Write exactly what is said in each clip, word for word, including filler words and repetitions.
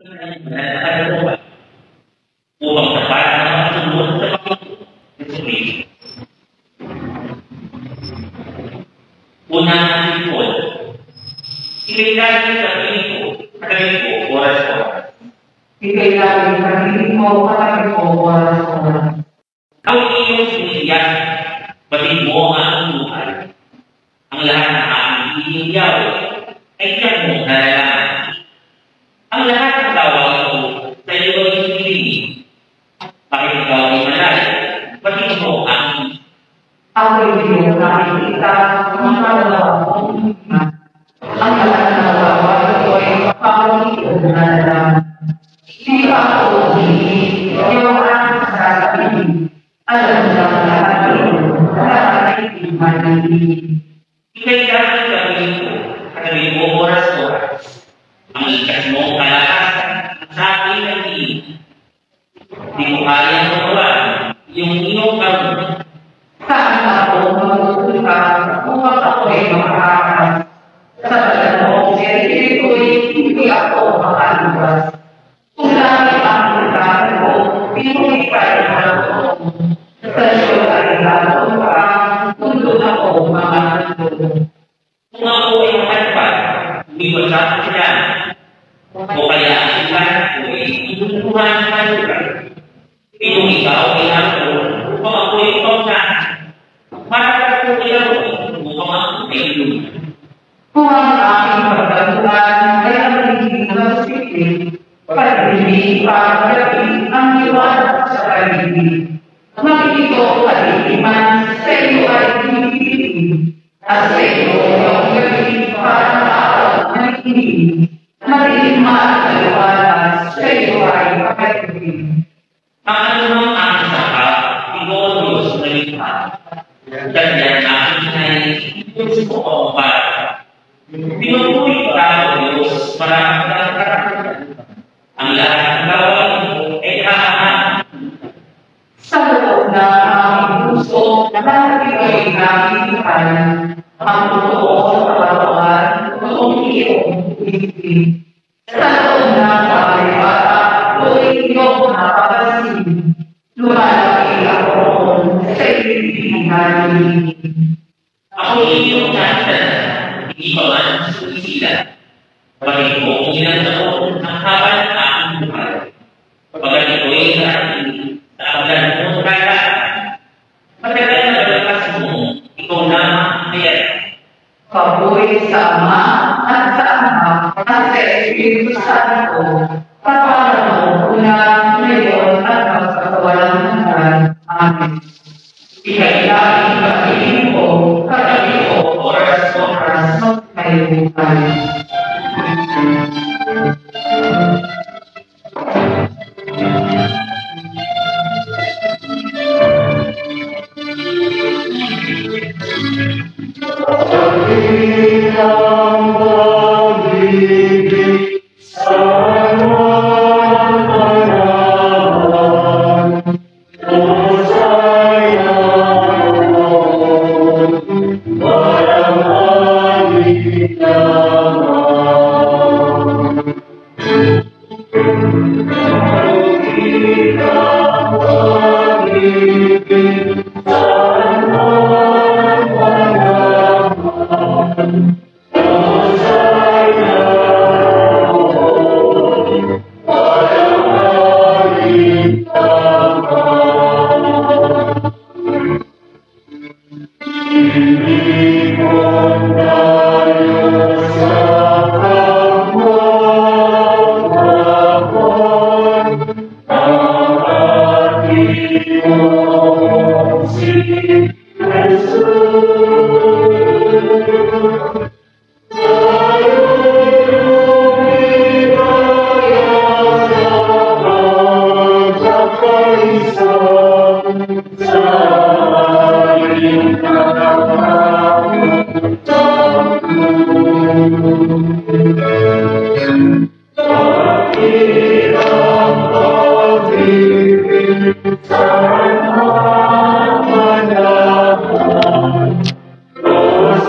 upang tapat na makasunod sa pag-ibig. Unang sipon, ikailangan sa pinito, kagaling ko, oras-oras. Ikailangan sa pinito, kagaling ko, oras-oras. Ang iyong sinisiyan, batid mo ang buhay. Ang lahat na aming iiyaw ay tiyak mong nalalaman. Ang lahat ng tawag ito sa iyo ay hinihiling. Bakit ikaw ay malay? Batid mo ang ako hindi mo nakikita ang nalawa mong ang lahat ng tawag ito ay pamilito na nalaman. Hindi pa ako hindi yung aking sasabihin. Alam lang lahat ito, lahat ay imanilin. Ikailangan gawin ko, kagaling mo oras-oras. Ang ikas mong kalakasan sa akin ng iin. Di ko kaya magawa yung iyong gawin. Saan ako magtutuka kung ako ay makakakas? Sa talanong sarili ko'y hindi ako makalabas. Kung dami ang lutaan ko, pinumipay ako. Sa siyo ay lalong pa, mundo ako makakasyon. Kung ako ay makalipad, umiwas ako siya. O kaya ang ilan ko ay inunuhan ng maluran. Kung ikaw ay ako, upang ako ay pangkahan. Matagal ko ay ako, upang ako ay lunan. Kung ang aking pagkakuhan ay ang nagiging ng sikip, pag-ibig pag-ibig ang iwan sa pag-ibig. Magigito pag-ibigan sa iyo ay ibigin, at sa iyo ang gawin para maawag ng ibig. Magiging maaliwalas sa iyo ay pag-ibig. Ang anumang aking sakap, ikaw ang Diyos na likha. Ganyan aking nais, Diyos ko ang para. Pinupulit ka o Diyos para magkakaroon. Ang lahat ng gawin mo ay hahahal. Sa loob na ang puso, lahat ay nakikita ang totoo sa katawan, totoong iyong ibig. Sa loob na pagkakita, tuwing iyong napapasin, lumalaki ako sa ibig namin. Ako iyong nasa, hindi pa man sumisila. Pagkat ko kung ilang taon ang haba ng aking buhay. Pagkat ito'y narating sa abdan mo sa kailangan. Matagal na balakas mo, ikaw na kaya. Papuri sa Ama at sa Anak at sa Espiritu Santo, kapara mo una, ngayon at magpakawalang hanggan. Amen. Ikailangan pag-ibig ko, pag-ibig ko, oras-oras, magkaibukan.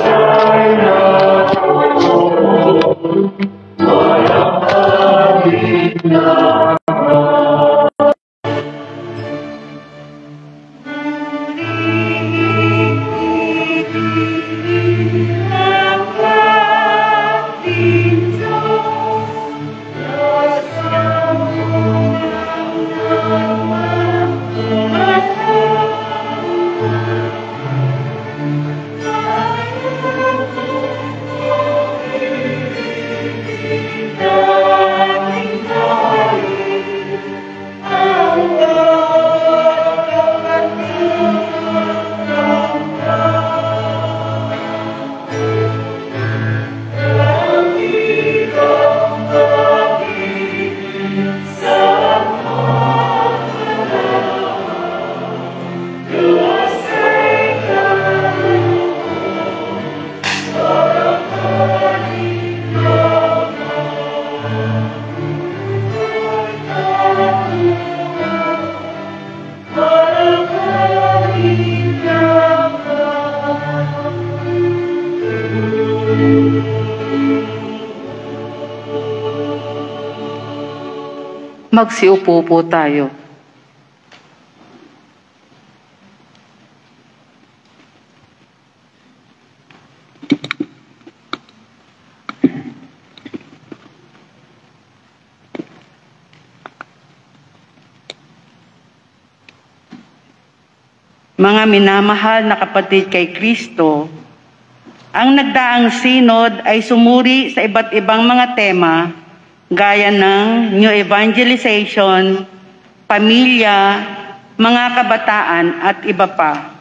Amen. Magsiupo po tayo. Mga minamahal na kapatid kay Kristo, ang nagdaang synod ay sumuri sa iba't ibang mga tema gaya ng new evangelization, pamilya, mga kabataan at iba pa.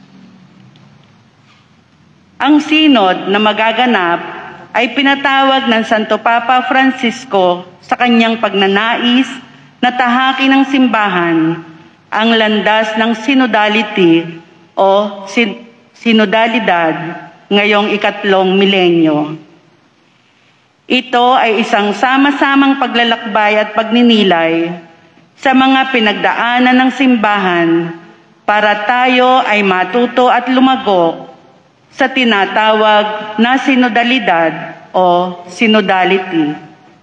Ang synod na magaganap ay pinatawag ng Santo Papa Francisco sa kanyang pagnanais na tahakin ng simbahan ang landas ng synodality o sin synodalidad ngayong ikatlong milenyo. Ito ay isang sama-samang paglalakbay at pagninilay sa mga pinagdaanan ng simbahan para tayo ay matuto at lumago sa tinatawag na synodalidad o synodality.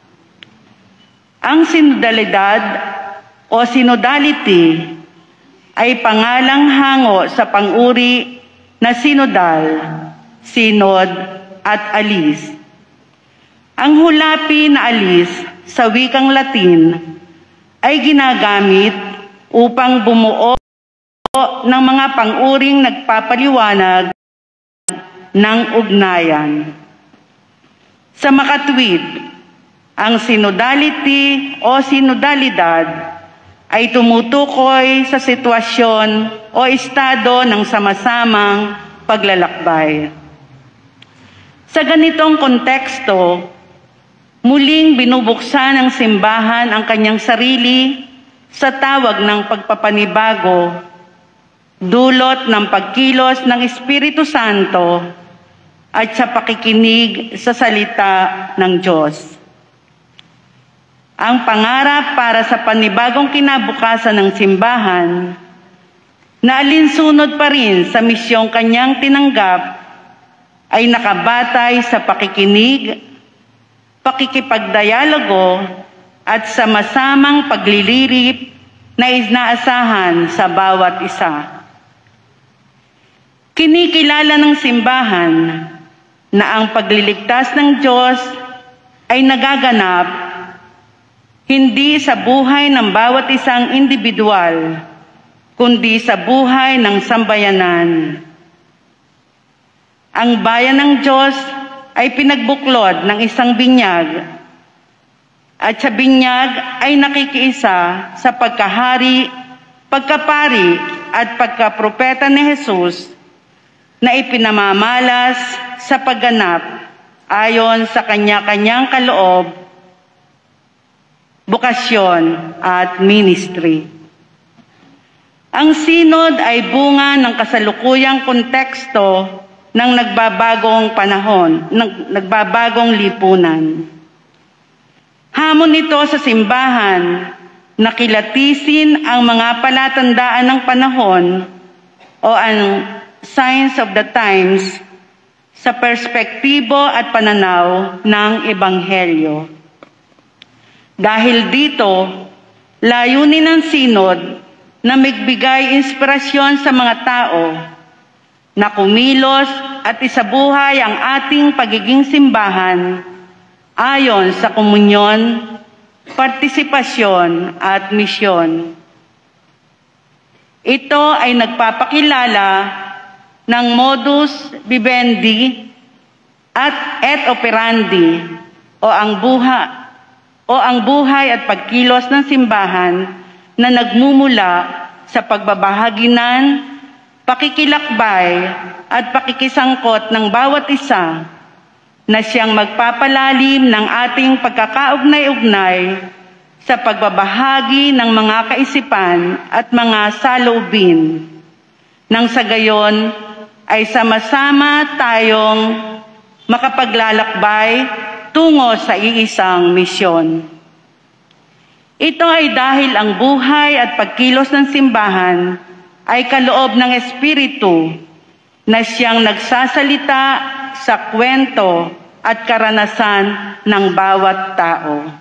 Ang synodalidad o synodality ay pangalang hango sa pang-uri na synodal, synod at alis. Ang hulapi na alis sa wikang Latin ay ginagamit upang bumuo ng mga pang-uring nagpapaliwanag ng ugnayan. Sa makatwid, ang synodality o synodalidad ay tumutukoy sa sitwasyon o estado ng sama-samang paglalakbay. Sa ganitong konteksto, muling binubuksan ng simbahan ang kanyang sarili sa tawag ng pagpapanibago, dulot ng pagkilos ng Espiritu Santo at sa pakikinig sa salita ng Diyos. Ang pangarap para sa panibagong kinabukasan ng simbahan na alinsunod pa rin sa misyong kanyang tinanggap ay nakabatay sa pakikinig, pakikipagdialogo at sama-samang paglilirip na inaasahan sa bawat isa. Kinikilala ng simbahan na ang pagliligtas ng Diyos ay nagaganap hindi sa buhay ng bawat isang individual, kundi sa buhay ng sambayanan. Ang bayan ng Diyos ay pinagbuklod ng isang binyag, at sa binyag ay nakikiisa sa pagkahari, pagkapari at pagkapropeta ni Jesus na ipinamamalas sa pagganap ayon sa kanya-kanyang kaloob, bukasyon at ministry. Ang synod ay bunga ng kasalukuyang konteksto ng nagbabagong panahon, ng nagbabagong lipunan. Hamon ito sa simbahan na kilatisin ang mga palatandaan ng panahon o ang signs of the times sa perspektibo at pananaw ng Ebanghelyo. Dahil dito, layunin ng Synod na magbigay inspirasyon sa mga tao na kumilos at isabuhay ang ating pagiging simbahan ayon sa komunyon, partisipasyon at misyon. Ito ay nagpapakilala ng modus vivendi at et operandi o ang buha o ang buhay at pagkilos ng simbahan na nagmumula sa pagbabahaginan, pakikilakbay at pakikisangkot ng bawat isa na siyang magpapalalim ng ating pagkakaugnay-ugnay sa pagbabahagi ng mga kaisipan at mga saloobin. Nang sa gayon ay sama-sama tayong makapaglalakbay tungo sa iisang misyon. Ito ay dahil ang buhay at pagkilos ng simbahan ay kaloob ng Espiritu na siyang nagsasalita sa kwento at karanasan ng bawat tao.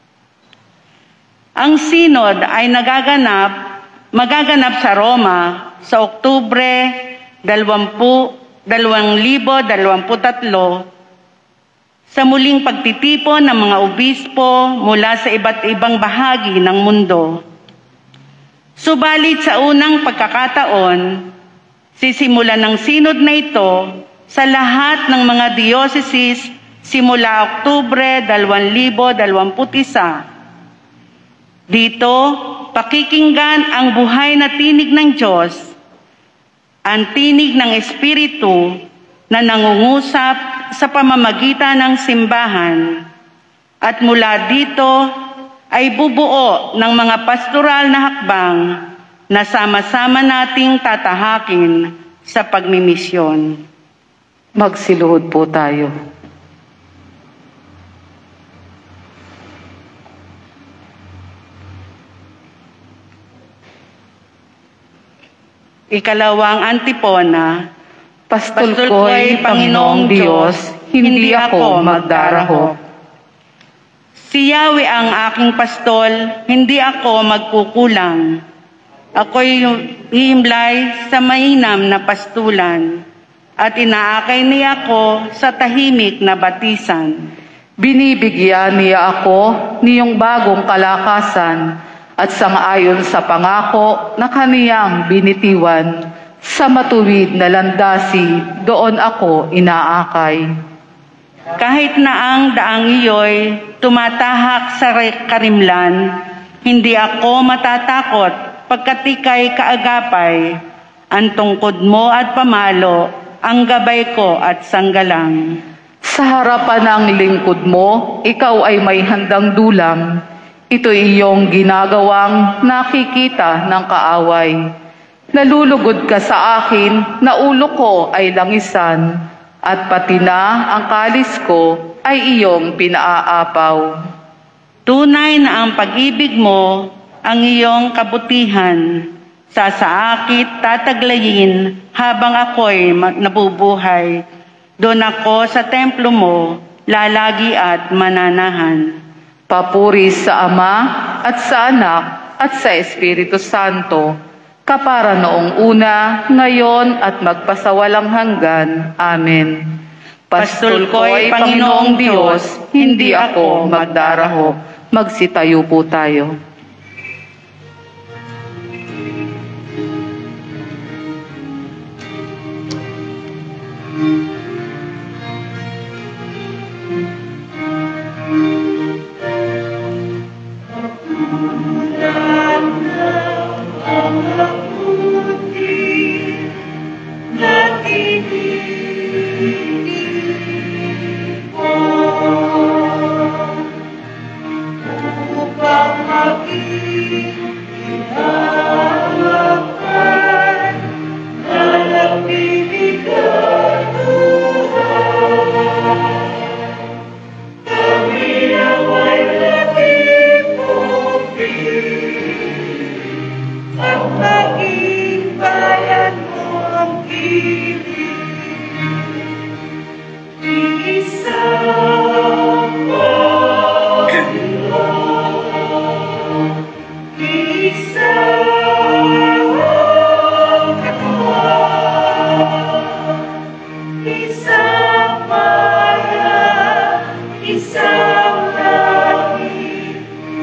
Ang Synod ay nagaganap, magaganap sa Roma sa Oktubre dalawang libo dalawamputatlo sa muling pagtitipon ng mga obispo mula sa iba't ibang bahagi ng mundo. Subalit sa unang pagkakataon, sisimulan ng Synod na ito sa lahat ng mga dioceses simula Oktubre dalawang libo dalawamput-isa. Dito, pakikinggan ang buhay na tinig ng Diyos, ang tinig ng Espiritu na nangungusap sa pamamagitan ng simbahan, at mula dito ay bubuo ng mga pastoral na hakbang na sama-sama nating tatahakin sa pagmimisyon. Magsiluhod po tayo. Ikalawang antipona, Pastol ko'y Panginoong Diyos, hindi ako magdarahop. Si Yahweh ang aking pastol, hindi ako magkukulang. Ako'y hihimlay sa mainam na pastulan, at inaakay niya ako sa tahimik na batisan. Binibigyan niya ako niyong bagong kalakasan, at sangayon sa pangako na kaniyang binitiwan. Sa matuwid na landasi, doon ako inaakay. Kahit na ang daang iyo'y tumatahak sa karimlan, hindi ako matatakot pagkat ika'y kaagapay. Ang tungkod mo at pamalo, ang gabay ko at sanggalang. Sa harapan ng lingkod mo, ikaw ay may handang dulang. Ito'y iyong ginagawang nakikita ng kaaway. Nalulugod ka sa akin na ulo ko ay langisan, at pati na ang kalis ko ay iyong pinaaapaw. Tunay na ang pag-ibig mo ang iyong kabutihan. Sa saakit tataglayin habang ako'y nabubuhay. Doon ako sa templo mo, lalagi at mananahan. Papuri sa Ama at sa Anak at sa Espiritu Santo, kapara noong una, ngayon at magpasawalang hanggan. Amen. Pastol ko'y Panginoong Diyos, hindi ako magdarahop. Magsitayo po tayo. Isang Panginoon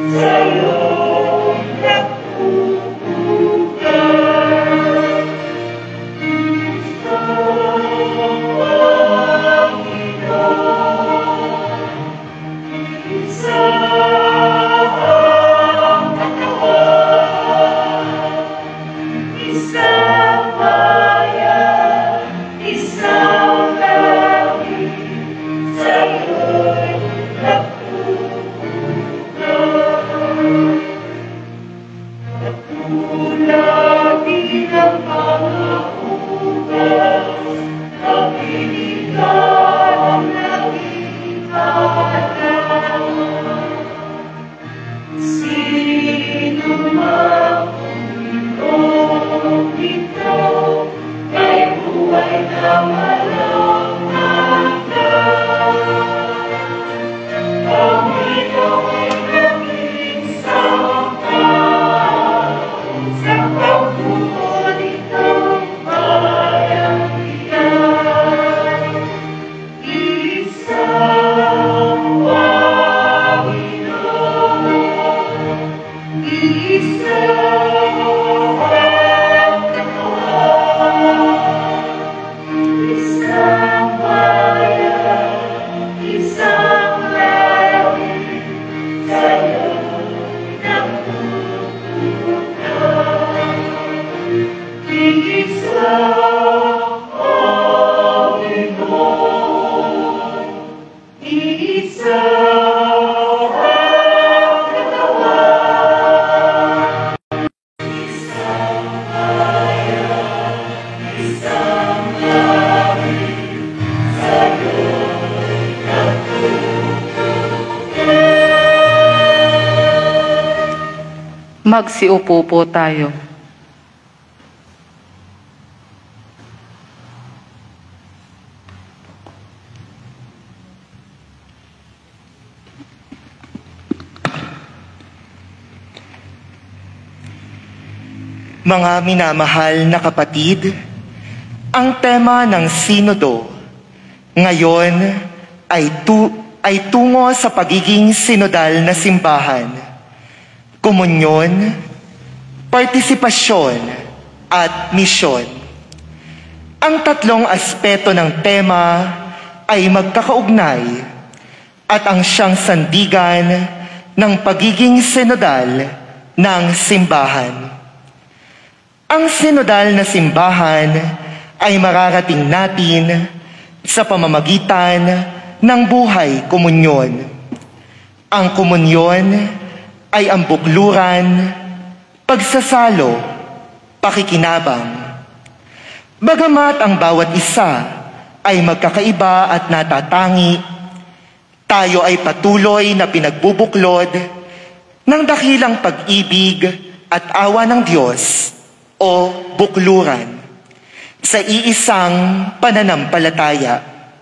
Magsiupo po tayo. Mga minamahal na kapatid, ang tema ng Sinodo ngayon ay, tu ay tungo sa pagiging sinodal na simbahan, komunyon, partisipasyon, at misyon. Ang tatlong aspeto ng tema ay magkakaugnay at ang siyang sandigan ng pagiging sinodal ng simbahan. Ang sinodal na simbahan ay mararating natin sa pamamagitan ng buhay komunyon. Ang komunyon ay ang bukluran, pagsasalo, pakikinabang. Bagamat ang bawat isa ay magkakaiba at natatangi, tayo ay patuloy na pinagbubuklod ng dakilang pag-ibig at awa ng Diyos o bukluran sa iisang pananampalataya.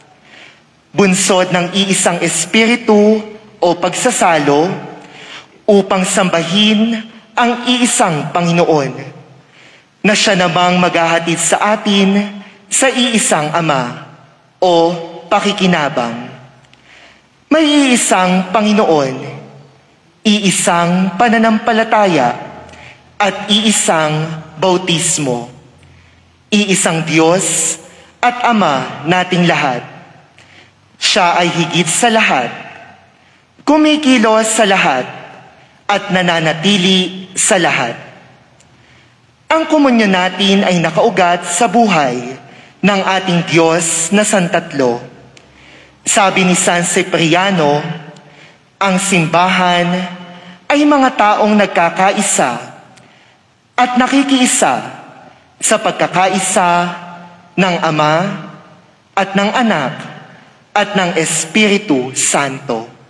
Bunsod ng iisang espiritu o pagsasalo upang sambahin ang iisang Panginoon na siya namang maghahatid sa atin sa iisang Ama o pakikinabang. May iisang Panginoon, iisang pananampalataya at iisang bautismo, iisang Diyos at Ama nating lahat. Siya ay higit sa lahat, kumikilos sa lahat, at nananatili sa lahat. Ang komunyon natin ay nakaugat sa buhay ng ating Diyos na Santatlo. Sabi ni San Cipriano, ang simbahan ay mga taong nagkakaisa at nakikiisa sa pagkakaisa ng Ama at ng Anak at ng Espiritu Santo.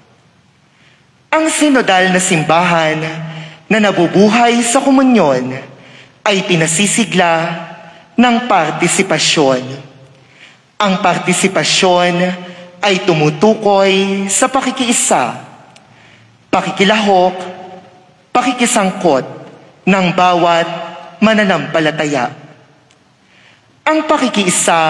Ang sinodal na simbahan na nabubuhay sa komunyon ay pinasisigla ng partisipasyon. Ang partisipasyon ay tumutukoy sa pakikiisa, pakikilahok, pakikisangkot ng bawat mananampalataya. Ang pakikiisa,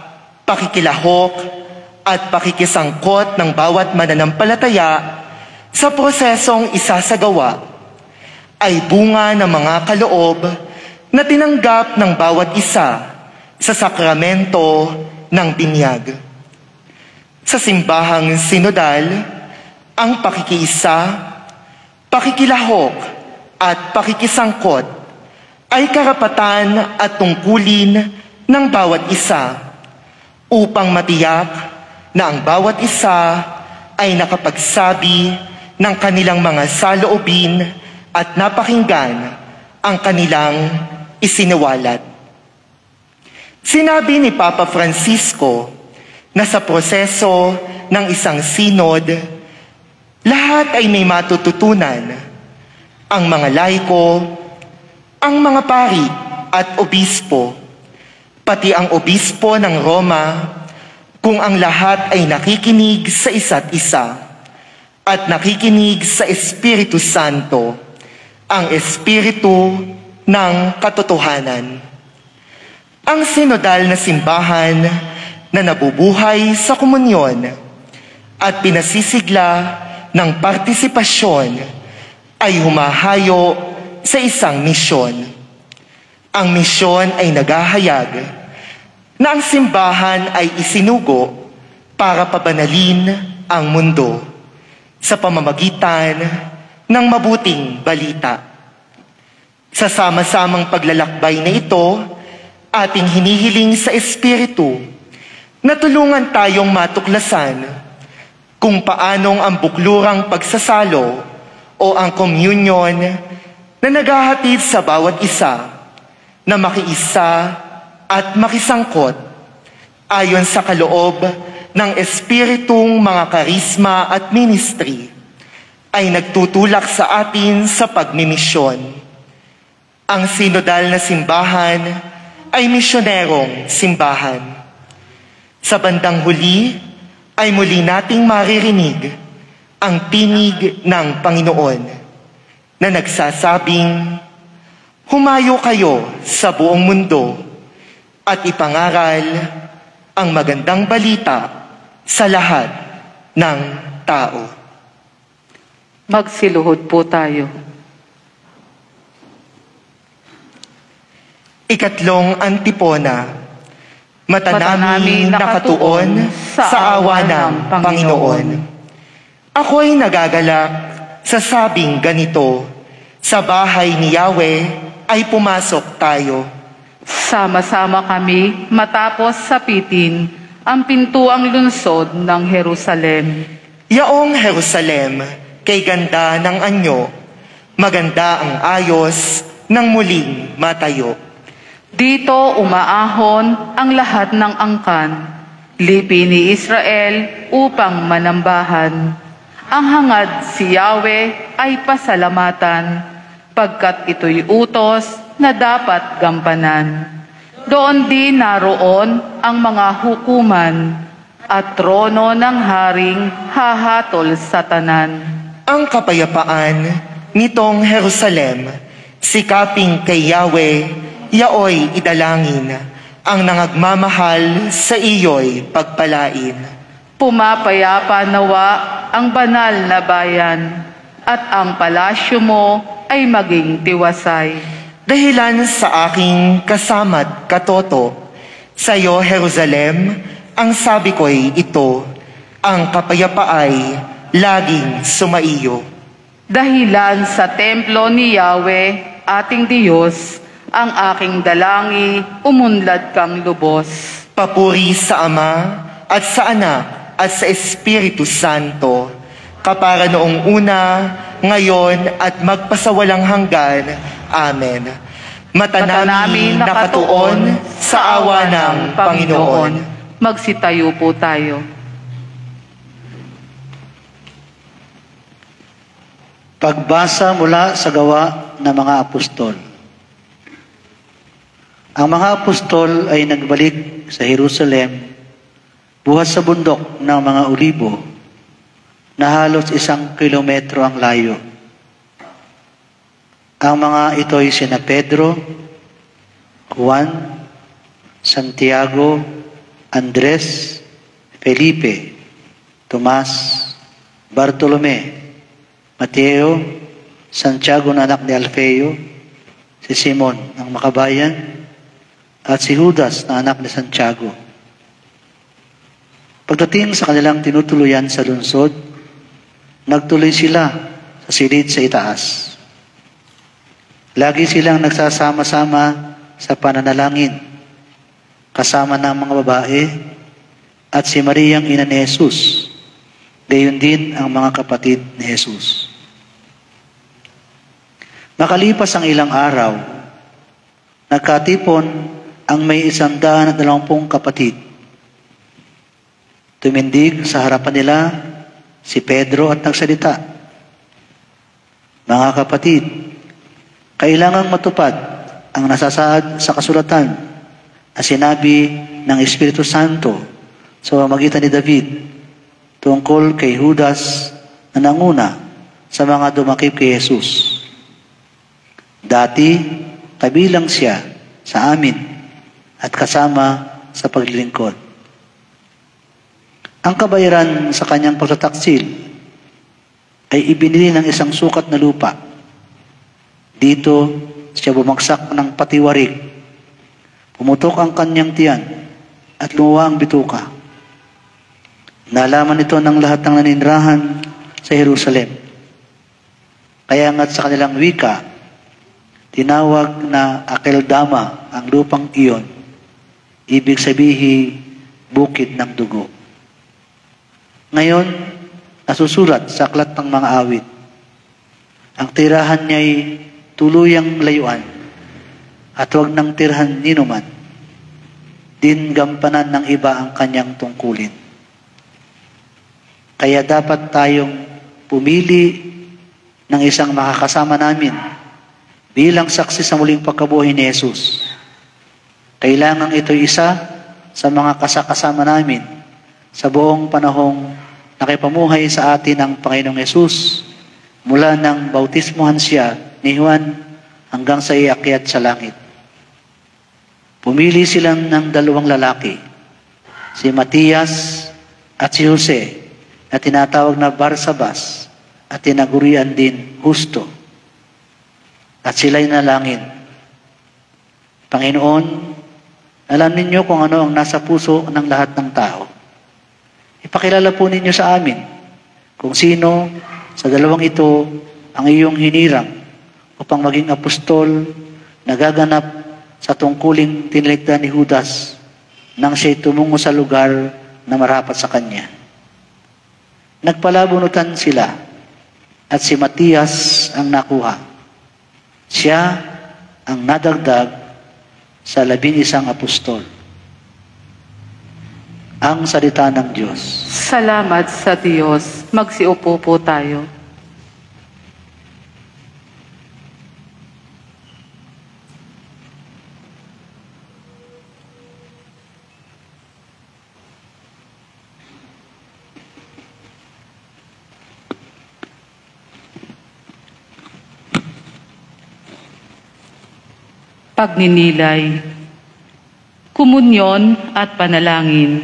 pakikilahok, at pakikisangkot ng bawat mananampalataya sa prosesong isasagawa ay bunga ng mga kaloob na tinanggap ng bawat isa sa sakramento ng binyag. Sa simbahang sinodal, ang pakikiisa, pakikilahok at pakikisangkot ay karapatan at tungkulin ng bawat isa upang matiyak na ang bawat isa ay nakapagsabi ng kanilang mga saloobin at napakinggan ang kanilang isiniwalat. Sinabi ni Papa Francisco na sa proseso ng isang sinod, lahat ay may matututunan. Ang mga laiko, ang mga pari at obispo, pati ang obispo ng Roma, kung ang lahat ay nakikinig sa isa't isa at nakikinig sa Espiritu Santo, ang Espiritu ng katotohanan. Ang sinodal na simbahan na nabubuhay sa komunyon at pinasisigla ng partisipasyon ay humahayo sa isang misyon. Ang misyon ay naghahayag na ang simbahan ay isinugo para pabanalin ang mundo sa pamamagitan ng mabuting balita. Sa sama-samang paglalakbay na ito, ating hinihiling sa Espiritu na tulungan tayong matuklasan kung paanong ang buklurang pagsasalo o ang communion na naghahatid sa bawat isa na makiisa at makisangkot ayon sa kaloob ng Espiritong mga karisma at ministry ay nagtutulak sa atin sa pagmimisyon. Ang sinodal na simbahan ay misyonerong simbahan. Sa bandang huli ay muli nating maririnig ang tinig ng Panginoon na nagsasabing, humayo kayo sa buong mundo at ipangaral ang magandang balita sa lahat ng tao. Magsiluhod po tayo. Ikatlong antipona, mata naming nakatuon sa awa ng Panginoon. Ako'y nagagalak sa sabing ganito, sa bahay ni Yahweh ay pumasok tayo. Sama-sama kami matapos sapitin ang pintuang lungsod ng Jerusalem. Yaong Jerusalem, kay ganda ng anyo, maganda ang ayos ng muling matayo. Dito umaahon ang lahat ng angkan, lipi ni Israel upang manambahan. Ang hangad si Yahweh ay pasalamatan, pagkat ito'y utos na dapat gampanan. Doon din naroon ang mga hukuman at trono ng haring hahatol sa tanan. Ang kapayapaan nitong Jerusalem, sikaping kay Yahweh, yaoy idalangin, ang nangagmamahal sa iyo'y pagpalain. Pumapayapa nawa ang banal na bayan, at ang palasyo mo ay maging tiwasay. Dahilan sa aking kasama't katoto, sa iyo Jerusalem, ang sabi ko'y ito, ang kapayapaay laging sumaiyo. Dahilan sa templo ni Yahweh, ating Diyos, ang aking dalangi, umunlad kang lubos. Papuri sa Ama at sa Anak at sa Espiritu Santo, kapara noong una, ngayon at magpasawalang hanggan. Amen. Mata namin nakatuon sa awa ng Panginoon. Magsitayo po tayo. Pagbasa mula sa gawa ng mga apostol. Ang mga apostol ay nagbalik sa Jerusalem, buhat sa bundok ng mga Olibo, na halos isang kilometro ang layo. Ang mga ito'y sina Pedro, Juan, Santiago, Andres, Felipe, Tomas, Bartolome, Mateo, Santiago na anak ni Alfeo, si Simon ang makabayan, at si Judas na anak ni Santiago. Pagdating sa kanilang tinutuluyan sa lungsod, nagtuloy sila sa silid sa itaas. Lagi silang nagsasama-sama sa pananalangin, kasama ng mga babae at si Mariang ina ni Jesus, gayon din ang mga kapatid ni Jesus. Makalipas ang ilang araw, nagkatipon ang may isang daan at dalawampung kapatid. Tumindig sa harapan nila si Pedro at nagsalita, "Mga kapatid, kailangang matupad ang nasasaad sa kasulatan na sinabi ng Espiritu Santo sa pamamagitan ni David tungkol kay Judas na nanguna sa mga dumakip kay Jesus. Dati, kabilang siya sa amin at kasama sa paglilingkod. Ang kabayaran sa kanyang pagtataksil ay ibinili ng isang sukat na lupa. Dito siya bumagsak ng patiwarik. Pumutok ang kanyang tiyan at lumuwa ang bituka. Nalaman ito ng lahat ng naninirahan sa Jerusalem. Kaya nga't sa kanilang wika, tinawag na Akeldama ang lupang iyon. Ibig sabihin, bukid ng dugo. Ngayon, nasusulat sa aklat ng mga awit. Ang tirahan niya'y tuluyang layuan at huwag nang tirhan ninuman. Din gampanan ng iba ang kanyang tungkulin. Kaya dapat tayong pumili ng isang makakasama namin bilang saksi sa muling pagkabuhay ni Jesus. Kailangan ito'y isa sa mga kasakasama namin sa buong panahong nakipamuhay sa atin ang Panginoong Yesus mula nang bautismuhan siya ni Juan hanggang sa iakyat sa langit. Pumili silang ng dalawang lalaki, si Matias at si Jose, na tinatawag na Barsabas at tinagurian din Justo. At sila'y nalangin, "Panginoon, alam ninyo kung ano ang nasa puso ng lahat ng tao. Ipakilala po ninyo sa amin kung sino sa dalawang ito ang iyong hinirang upang maging apostol na gaganap sa tungkuling tinilikdan ni Judas nang siya'y tumungo sa lugar na marapat sa kanya." Nagpalabunutan sila at si Matias ang nakuha. Siya ang nadagdag sa labing isang apostol. Ang salita ng Diyos. Salamat sa Diyos. Magsiupo po tayo. Pagninilay, komunyon at panalangin.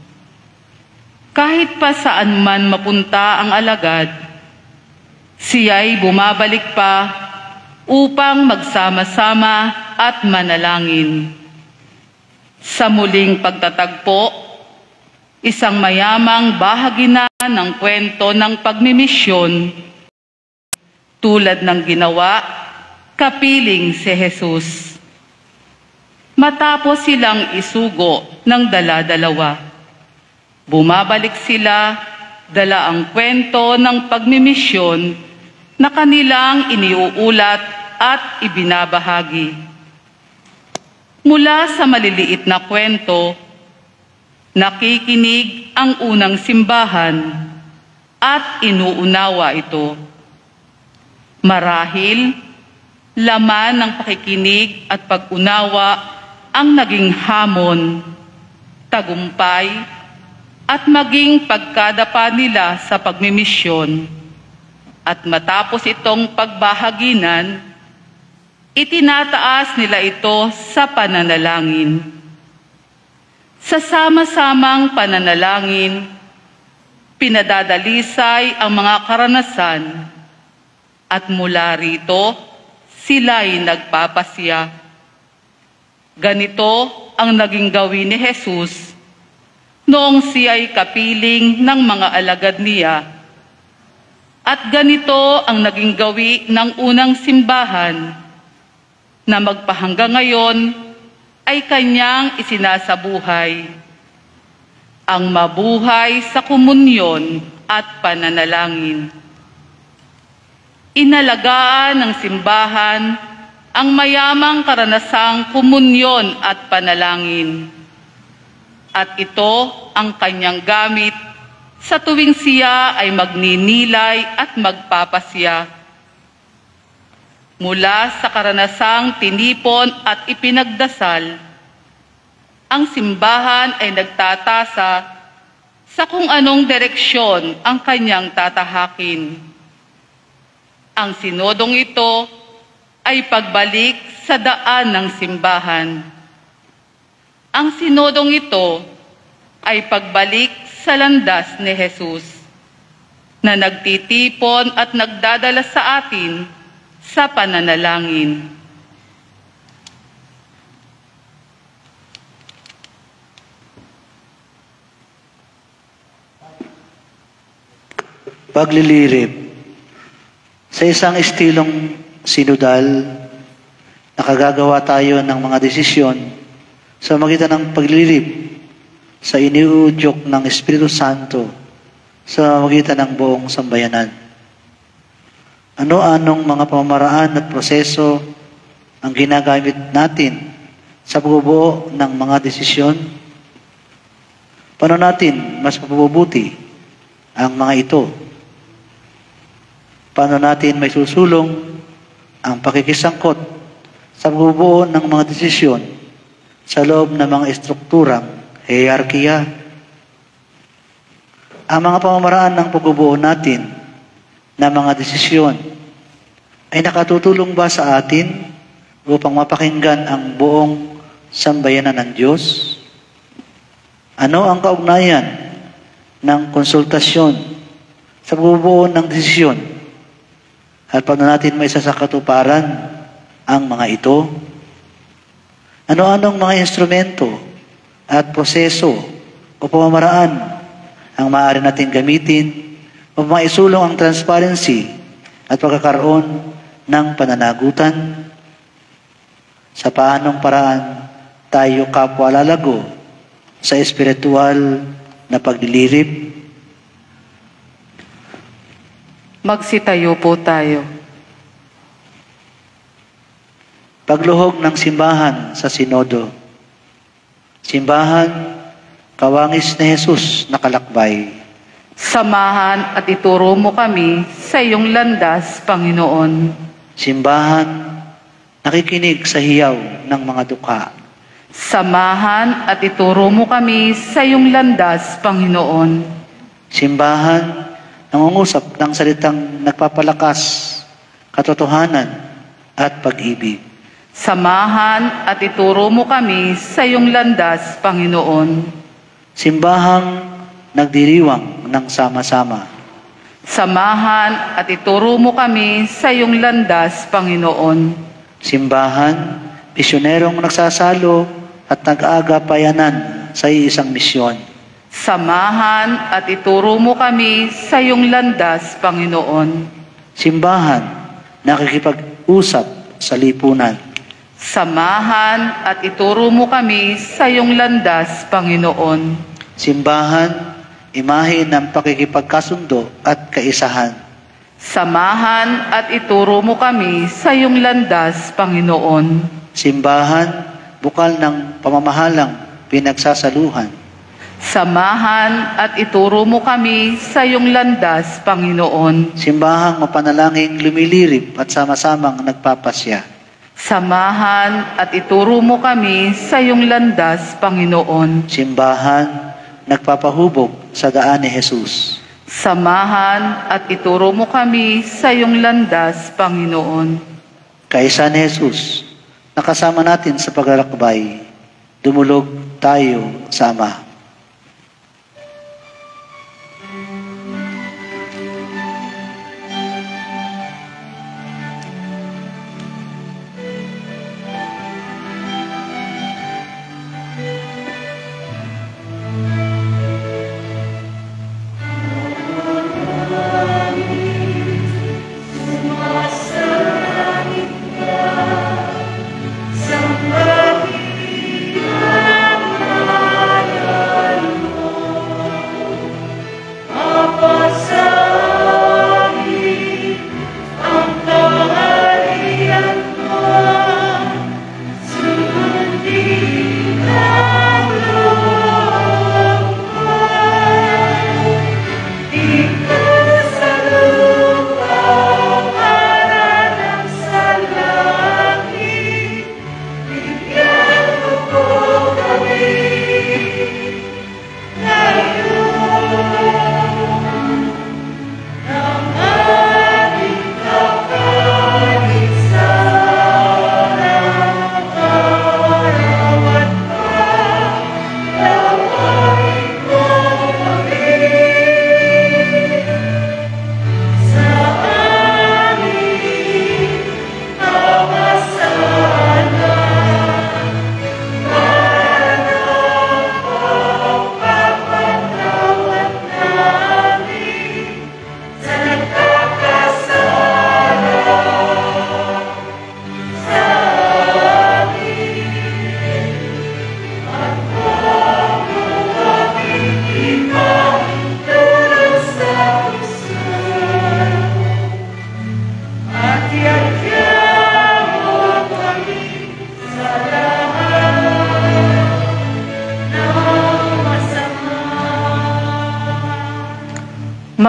Kahit pa saan man mapunta ang alagad, siya'y bumabalik pa upang magsama-sama at manalangin. Sa muling pagtatagpo, isang mayamang bahagi na ng kwento ng pagmimisyon, tulad ng ginawa kapiling si Jesus. Matapos silang isugo ng dala-dalawa, bumabalik sila dala ang kwento ng pagmimisyon na kanilang iniuulat at ibinabahagi. Mula sa maliliit na kwento, nakikinig ang unang simbahan at inuunawa ito. Marahil, laman ng pakikinig at pag-unawa ang naging hamon, tagumpay, at maging pagkadapa nila sa pagmimisyon. At matapos itong pagbahaginan, itinataas nila ito sa pananalangin. Sa sama-samang pananalangin, pinadadalisay ang mga karanasan At mula rito, sila'y nagpapasya. Ganito ang naging gawin ni Jesus noong siya'y kapiling ng mga alagad niya. At ganito ang naging gawi ng unang simbahan na magpahanggang ngayon ay kanyang isinasabuhay, ang mabuhay sa komunyon at pananalangin. Inalagaan ng simbahan ang mayamang karanasang komunyon at panalangin. At ito ang kanyang gamit sa tuwing siya ay magninilay at magpapasya. Mula sa karanasang tinipon at ipinagdasal, ang simbahan ay nagtatasa sa kung anong direksyon ang kanyang tatahakin. Ang sinodong ito ay pagbalik sa daan ng simbahan. Ang sinodong ito ay pagbalik sa landas ni Jesus na nagtitipon at nagdadala sa atin sa pananalangin. Paglilirip. Sa isang estilong sinodal, nakagagawa tayo ng mga desisyon sa magitan ng paglilirip sa iniuudyok ng Espiritu Santo sa magitan ng buong sambayanan. Ano-anong mga pamamaraan at proseso ang ginagamit natin sa pagbubuo ng mga desisyon? Paano natin mas mapabubuti ang mga ito? Paano natin may susulong ang pakikisangkot sa pagbubuo ng mga desisyon sa loob ng mga estrukturang hierarkiya? Ang mga pamamaraan ng pagbubuo natin ng mga desisyon ay nakatutulong ba sa atin upang mapakinggan ang buong sambayanan ng Diyos? Ano ang kaugnayan ng konsultasyon sa pagbubuo ng desisyon? At paano natin may sasakatuparan ang mga ito? Ano-anong mga instrumento at proseso o pamamaraan ang maaari natin gamitin upang maisulong ang transparency at pagkakaroon ng pananagutan? Sa paanong paraan tayo kapwa lalago sa espiritual na paglilirip? Magsitayo po tayo. Pagluhog ng simbahan sa sinodo. Simbahan, kawangis ni Jesus na kalakbay. Samahan at ituro mo kami sa iyong landas, Panginoon. Simbahan, nakikinig sa hiyaw ng mga dukha. Samahan at ituro mo kami sa iyong landas, Panginoon. Simbahan, nangungusap ng salitang nagpapalakas, katotohanan at pag-ibig. Samahan at ituro mo kami sa iyong landas, Panginoon. Simbahang nagdiriwang ng sama-sama. Samahan at ituro mo kami sa iyong landas, Panginoon. Simbahan, misyonerong nagsasalo at nag-aagapayanan sa iisang misyon. Samahan at ituro mo kami sa iyong landas, Panginoon. Simbahan, nakikipag-usap sa lipunan. Samahan at ituro mo kami sa iyong landas, Panginoon. Simbahan, imahe ng pakikipagkasundo at kaisahan. Samahan at ituro mo kami sa iyong landas, Panginoon. Simbahan, bukal ng pamamahalang pinagsasaluhan. Samahan at ituro mo kami sa iyong landas, Panginoon. Simbahang mapanalangin lumilirip at sama-samang nagpapasya. Samahan at ituro mo kami sa iyong landas, Panginoon. Simbahan, nagpapahubog sa daan ni Jesus. Samahan at ituro mo kami sa iyong landas, Panginoon. Kaisa ni Jesus, nakasama natin sa paglalakbay, dumulog tayo sa Ama.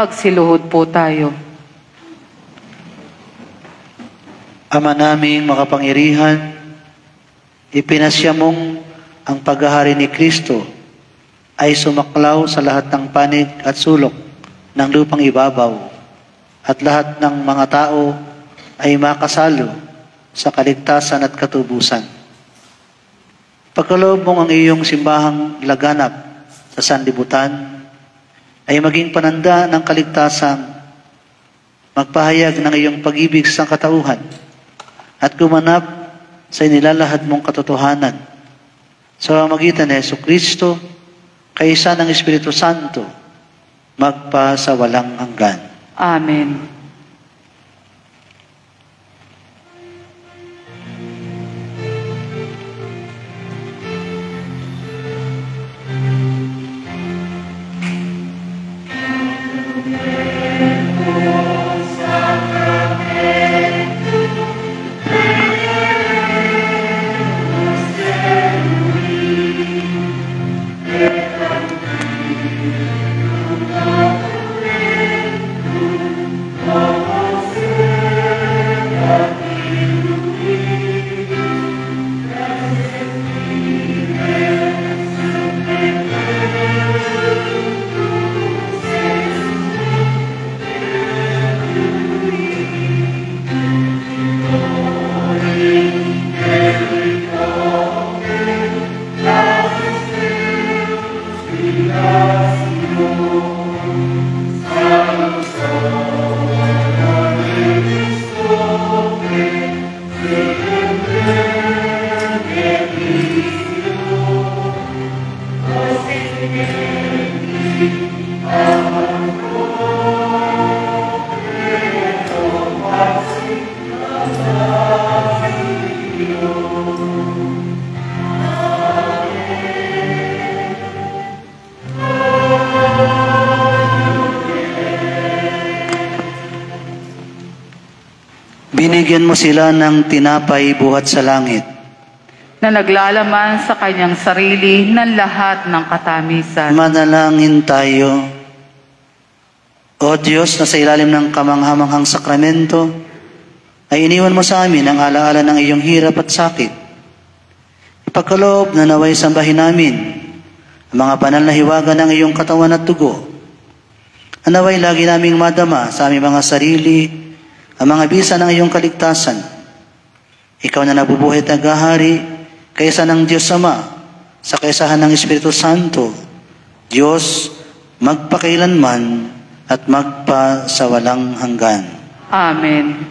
Magsiluhod po tayo. Ama naming makapangyarihan, ipinasya mong ang paghahari ni Kristo ay sumaklaw sa lahat ng panig at sulok ng lupang ibabaw at lahat ng mga tao ay makasalo sa kaligtasan at katubusan. Pagkaloob mong ang iyong simbahang laganap sa sanlibutan ay maging pananda ng kaligtasan, magpahayag ng iyong pag-ibig sa katauhan at gumanap sa inilalahad mong katotohanan sa pamamagitan ni Jesucristo, kaisa ng Espiritu Santo, magpa sa walang hanggan. Amen. Binigyan mo sila ng tinapay buhat sa langit. Na naglalaman sa kanyang sarili ng lahat ng katamisan. Manalangin tayo. O Diyos, na sa ilalim ng kamanghamanghang sakramento, ay iniwan mo sa amin ang alaala ng iyong hirap at sakit. Ipagkaloob na naway sambahin namin ang mga banal na hiwaga ng iyong katawan at dugo. Naway lagi naming madama sa aming mga sarili ang mga bisa ng iyong kaligtasan. Ikaw na nabubuhay at naghahari, kaysa ng Diyos Ama, sa kaisahan ng Espiritu Santo, Diyos, magpakailanman at magpa sa walang hanggan. Amen.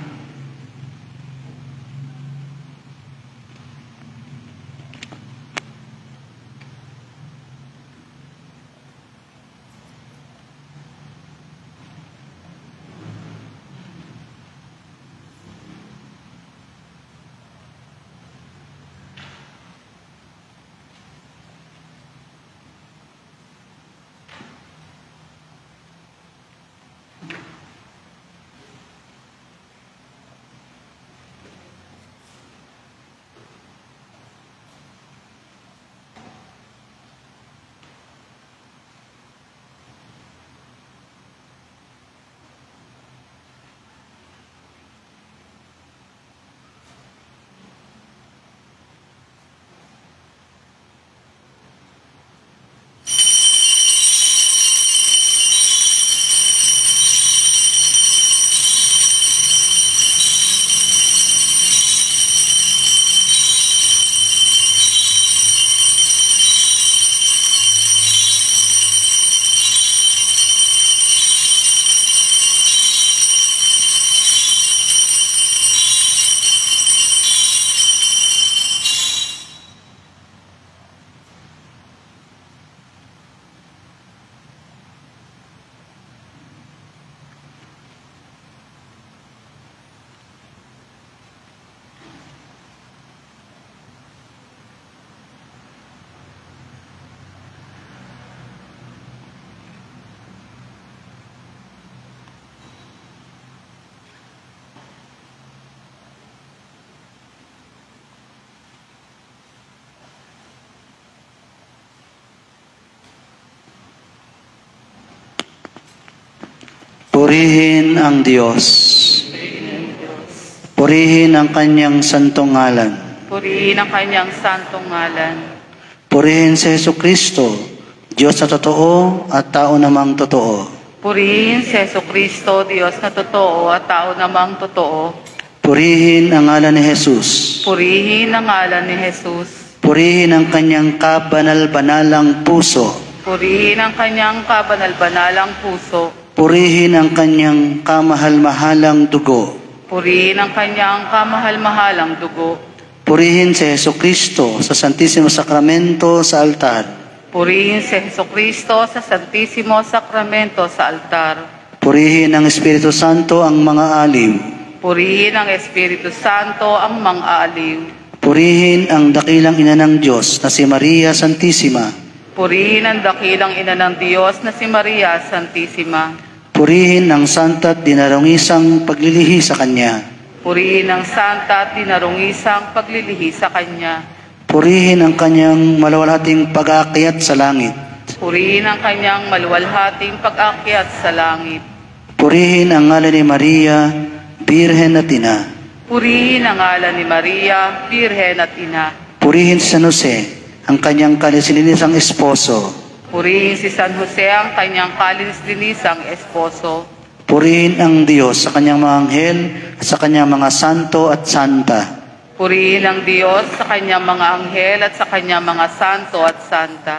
Purihin ang Diyos. Purihin ang kanyang santong ngalan. Purihin ang kanyang santong ngalan. Purihin si Jesucristo, Diyos na totoo at tao namang totoo. Purihin si Jesucristo, Diyos na totoo at tao namang totoo. Purihin ang ngalan ni Jesus. Purihin ang ngalan ni Jesus. Purihin ang kanyang kabanal-banalang puso. Purihin ang kanyang kabanal-banalang puso. Purihin ang kanyang kamahal-mahalang dugo. Purihin ang kanyang kamahal-mahalang dugo. Purihin si Jesucristo sa Santisimo Sakramento sa altar. Purihin si Jesucristo sa Santisimo Sakramento sa altar. Purihin ang Espiritu Santo ang mga aliw. Purihin ang Espiritu Santo ang mga aliw. Purihin ang dakilang ina ng Diyos na si Maria Santissima. Purihin ang dakilang ina ng Diyos na si Maria Santissima. Purihin ang santa at dinarungisang paglilihi sa Kanya. Purihin ang santa at dinarungisang paglilihi sa Kanya. Purihin ang Kanyang maluwalhating pag-aakyat sa langit. Purihin ang Kanyang maluwalhating pag-aakyat sa langit. Purihin ang ngalan ni Maria, Birhen at Ina. Purihin ang ngalan ni Maria, Birhen at Ina. Purihin si San Jose, ang Kanyang kalisinisang esposo. Purihin si San Jose ang Kanyang kalinis-linisang esposo. Purihin ang Diyos sa Kanyang mga anghel at sa Kanyang mga santo at santa. Purihin ang Diyos sa Kanyang mga anghel at sa Kanyang mga santo at santa.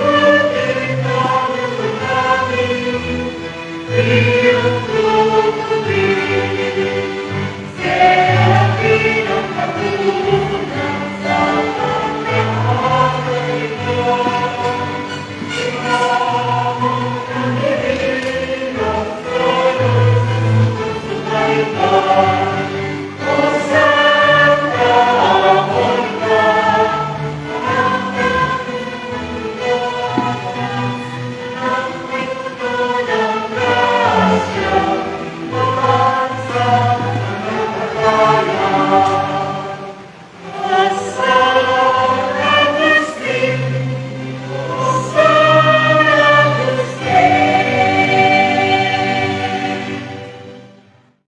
Feel good.